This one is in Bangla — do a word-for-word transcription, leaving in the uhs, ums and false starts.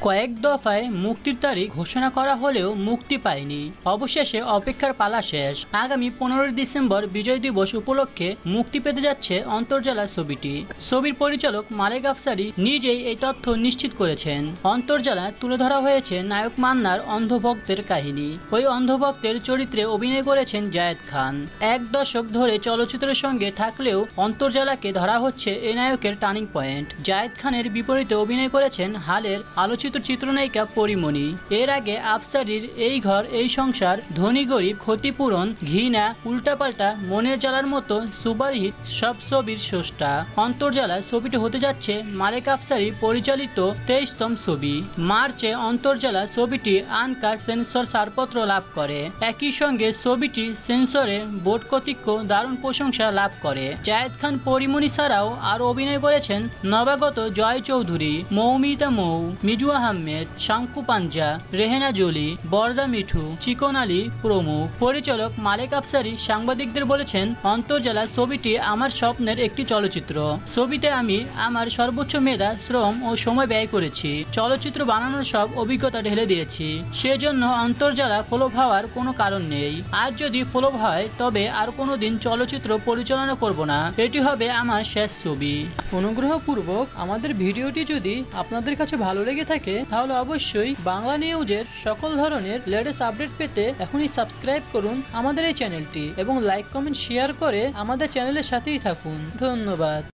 কয়েক দফায় মুক্তির তারিখ ঘোষণা করা হলেও মুক্তি পায়নি। অবশেষে অপেক্ষার পালা শেষ। আগামী পনেরোই ডিসেম্বর বিজয় দিবস উপলক্ষে মুক্তি পেতে যাচ্ছে অন্তর্জালা ছবিটি। ছবির পরিচালক মালেক আফসারী নিজেই এই তথ্য নিশ্চিত করেছেন। অন্তর্জালা তুলে ধরা হয়েছে নায়ক মান্নার অন্ধভক্তের কাহিনী। ওই অন্ধভক্তের চরিত্রে অভিনয় করেছেন জায়েদ খান। এক দশক ধরে চলচ্চিত্রের সঙ্গে থাকলেও অন্তর্জালাকে ধরা হচ্ছে এই নায়কের টার্নিং পয়েন্ট। জায়েদ খানের বিপরীতে অভিনয় করেছেন হালের আলোচিত চিত্রনায়িকা পরিমণি। এর আগে আফসারীর এই ঘর এই সংসার, ধনী গরিব, ক্ষতিপূরণ, ঘৃণা, উল্টাপাল্টা, মনের জ্বালার মতো সুপারহিট সব ছবির স্রষ্টা। অন্তর্জালা ছবিটি হতে যাচ্ছে মালেক আফসারী পরিচালিত তেইশতম ছবি। মার্চে অন্তর্জালা ছবিটি আনকাট সেন্সর ছাড়পত্র লাভ করে। একই সঙ্গে ছবিটি সেন্সরে বোর্ড কর্তৃক দারুণ প্রশংসা লাভ করে। জায়েদ খান পরিমণি ছাড়াও আরও অভিনয় করেছেন নবাগত জয় চৌধুরী, মৌমিতা মৌ, মিজু আহমেদ, শাঙ্কু পাঞ্জা, রেহেনা জলি, বরদা মিঠু, চিকন আলী প্রমুখ। পরিচালক মালেক আফসারী সাংবাদিকদের বলেছেন, অন্তর্জালা ছবিটি আমার স্বপ্নের একটি চলচ্চিত্র। ছবিতে আমি আমার সর্বোচ্চ মেধা, শ্রম ও সময় ব্যয় করেছি। চলচ্চিত্র বানানোর সব অভিজ্ঞতা ঢেলে দিয়েছি। সেজন্য অন্তর্জালা ফ্লপ হওয়ার কোনো কারণ নেই। আর যদি ফ্লপ হয় তবে আর কোনো দিন চলচ্চিত্র পরিচালনা করব না। এটি হবে আমার শেষ ছবি। অনুগ্রহপূর্বক আমাদের ভিডিওটি যদি আপনাদের কাছে ভালো লেগে থাকে তাহলে অবশ্যই বাংলা নিউজের সকল ধরনের লেটেস্ট আপডেট পেতে এখনই সাবস্ক্রাইব করুন আমাদের এই চ্যানেলটি এবং লাইক কমেন্ট শেয়ার করে আমাদের চ্যানেলের সাথেই থাকুন। ধন্যবাদ।